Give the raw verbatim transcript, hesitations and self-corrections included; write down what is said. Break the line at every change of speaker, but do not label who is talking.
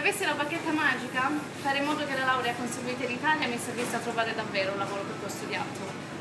avessi la bacchetta magica, fare in modo che la laurea conseguita in Italia mi servisse a trovare davvero il lavoro per cui ho studiato.